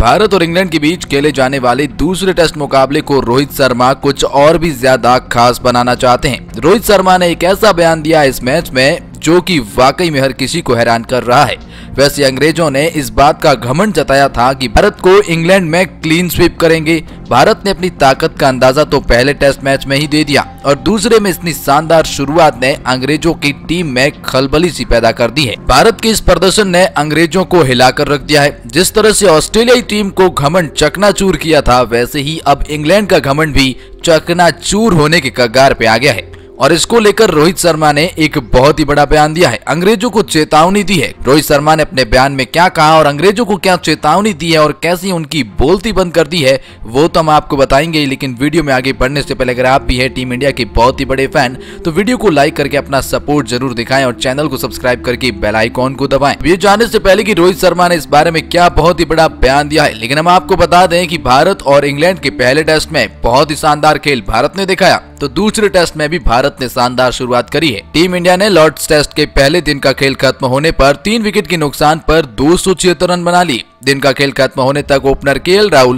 भारत और इंग्लैंड के बीच खेले जाने वाले दूसरे टेस्ट मुकाबले को रोहित शर्मा कुछ और भी ज्यादा खास बनाना चाहते हैं। रोहित शर्मा ने एक ऐसा बयान दिया इस मैच में जो कि वाकई में हर किसी को हैरान कर रहा है। वैसे अंग्रेजों ने इस बात का घमंड जताया था कि भारत को इंग्लैंड में क्लीन स्वीप करेंगे। भारत ने अपनी ताकत का अंदाजा तो पहले टेस्ट मैच में ही दे दिया और दूसरे में इतनी शानदार शुरुआत ने अंग्रेजों की टीम में खलबली सी पैदा कर दी है। भारत के इस प्रदर्शन ने अंग्रेजों को हिलाकर रख दिया है। जिस तरह से ऑस्ट्रेलियाई टीम को घमंड चकनाचूर किया था, वैसे ही अब इंग्लैंड का घमंड भी चकनाचूर होने के कगार पे आ गया है और इसको लेकर रोहित शर्मा ने एक बहुत ही बड़ा बयान दिया है, अंग्रेजों को चेतावनी दी है। रोहित शर्मा ने अपने बयान में क्या कहा और अंग्रेजों को क्या चेतावनी दी है और कैसी उनकी बोलती बंद कर दी है, वो तो हम आपको बताएंगे। लेकिन वीडियो में आगे बढ़ने से पहले अगर आप भी है टीम इंडिया के बहुत ही बड़े फैन तो वीडियो को लाइक करके अपना सपोर्ट जरूर दिखाएं और चैनल को सब्सक्राइब करके बेल आइकॉन को दबाएं। ये जानने से पहले कि रोहित शर्मा ने इस बारे में क्या बहुत ही बड़ा बयान दिया है, लेकिन हम आपको बता दें कि भारत और इंग्लैंड के पहले टेस्ट में बहुत ही शानदार खेल भारत ने दिखाया, तो दूसरे टेस्ट में भी भारत ने शानदार शुरुआत करी है। टीम इंडिया ने लॉर्ड्स टेस्ट के पहले दिन का खेल खत्म होने पर 3 विकेट के नुकसान पर 276 रन बना लिए। दिन का खेल खत्म होने तक ओपनर केएल राहुल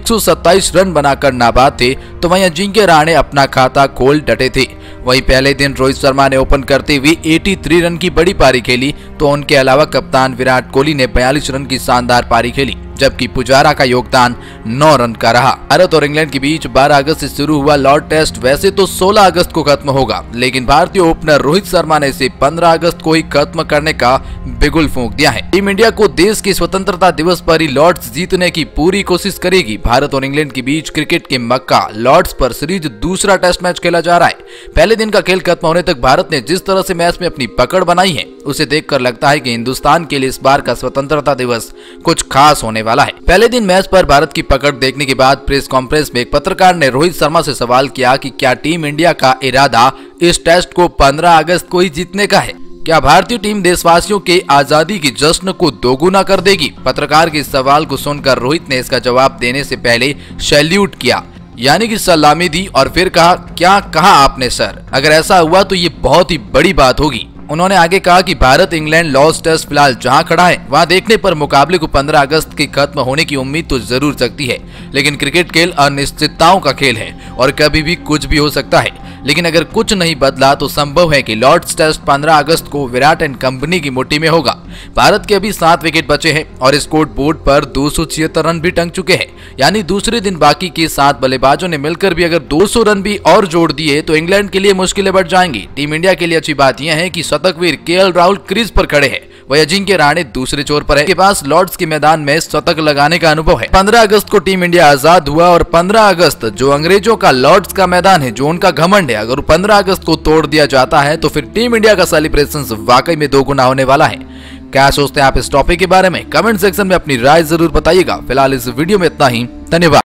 127 रन बनाकर नाबाद थे, तो वहीं अजिंक्य रहाणे अपना खाता खोल डटे थे। वहीं पहले दिन रोहित शर्मा ने ओपन करते हुए 83 रन की बड़ी पारी खेली, तो उनके अलावा कप्तान विराट कोहली ने 42 रन की शानदार पारी खेली, जबकि पुजारा का योगदान 9 रन का रहा। भारत और इंग्लैंड के बीच 12 अगस्त से शुरू हुआ लॉर्ड टेस्ट वैसे तो 16 अगस्त को खत्म होगा, लेकिन भारतीय ओपनर रोहित शर्मा ने इसे 15 अगस्त को ही खत्म करने का बिगुल फूंक दिया है। टीम इंडिया को देश की स्वतंत्रता दिवस पर ही लॉर्ड्स जीतने की पूरी कोशिश करेगी। भारत और इंग्लैंड के बीच क्रिकेट के मक्का लॉर्ड्स पर सीरीज दूसरा टेस्ट मैच खेला जा रहा है। पहले दिन का खेल खत्म होने तक भारत ने जिस तरह से मैच में अपनी पकड़ बनाई है, उसे देखकर लगता है कि हिंदुस्तान के लिए इस बार का स्वतंत्रता दिवस कुछ खास होने वाला है। पहले दिन मैच पर भारत की पकड़ देखने के बाद प्रेस कॉन्फ्रेंस में एक पत्रकार ने रोहित शर्मा से सवाल किया कि क्या टीम इंडिया का इरादा इस टेस्ट को 15 अगस्त को ही जीतने का है? क्या भारतीय टीम देशवासियों के आजादी की जश्न को दोगुना कर देगी? पत्रकार के इस सवाल को सुनकर रोहित ने इसका जवाब देने से पहले सैल्यूट किया, यानी कि सलामी दी और फिर कहा, क्या कहा आपने सर? अगर ऐसा हुआ तो ये बहुत ही बड़ी बात होगी। उन्होंने आगे कहा कि भारत इंग्लैंड लॉर्ड्स टेस्ट फिलहाल जहां खड़ा है वहां देखने पर मुकाबले को 15 अगस्त के खत्म होने की उम्मीद तो जरूर सकती है, लेकिन क्रिकेट खेल अनिश्चितताओं का खेल है और कभी भी कुछ भी हो सकता है। लेकिन अगर कुछ नहीं बदला तो संभव है कि लॉर्ड्स टेस्ट 15 अगस्त को विराट एंड कंपनी की मुट्ठी में होगा। भारत के अभी 7 विकेट बचे हैं और स्कोर बोर्ड पर 276 रन भी टंग चुके हैं, यानी दूसरे दिन बाकी के 7 बल्लेबाजों ने मिलकर भी अगर 200 रन भी और जोड़ दिए तो इंग्लैंड के लिए मुश्किलें बढ़ जाएंगी। टीम इंडिया के लिए अच्छी बात यह है कि शतकवीर केएल राहुल क्रीज पर खड़े हैं, वही अजिंक्य रहाणे दूसरे छोर पर है, के पास लॉर्ड्स के मैदान में शतक लगाने का अनुभव है। 15 अगस्त को टीम इंडिया आजाद हुआ और 15 अगस्त जो अंग्रेजों का लॉर्ड्स का मैदान है, जो उनका घमंड है, अगर 15 अगस्त को तोड़ दिया जाता है तो फिर टीम इंडिया का सेलिब्रेशन वाकई में दोगुना होने वाला है। क्या सोचते हैं आप इस टॉपिक के बारे में? कमेंट सेक्शन में अपनी राय जरूर बताइएगा। फिलहाल इस वीडियो में इतना ही, धन्यवाद।